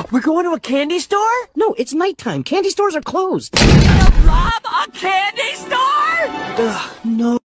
We're going to a candy store? No, it's nighttime. Candy stores are closed. You're gonna rob a candy store? Ugh, no.